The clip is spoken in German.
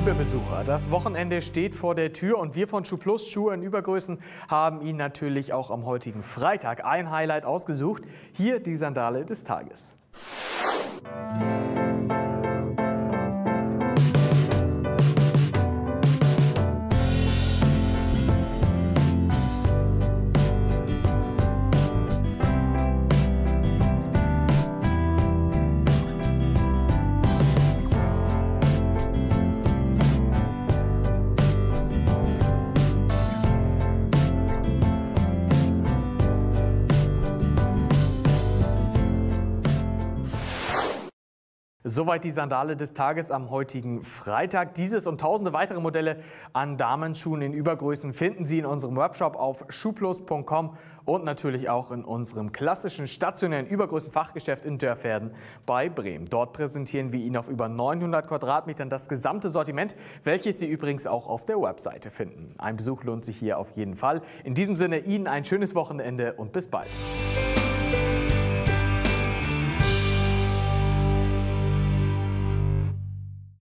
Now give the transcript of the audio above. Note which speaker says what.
Speaker 1: Liebe Besucher, das Wochenende steht vor der Tür und wir von Schuhplus Schuhe in Übergrößen haben Ihnen natürlich auch am heutigen Freitag ein Highlight ausgesucht. Hier die Sandale des Tages. Soweit die Sandale des Tages am heutigen Freitag. Dieses und tausende weitere Modelle an Damenschuhen in Übergrößen finden Sie in unserem Webshop auf schuhplus.com und natürlich auch in unserem klassischen stationären Übergrößen-Fachgeschäft in Dörverden bei Bremen. Dort präsentieren wir Ihnen auf über 900 Quadratmetern das gesamte Sortiment, welches Sie übrigens auch auf der Webseite finden. Ein Besuch lohnt sich hier auf jeden Fall. In diesem Sinne Ihnen ein schönes Wochenende und bis bald.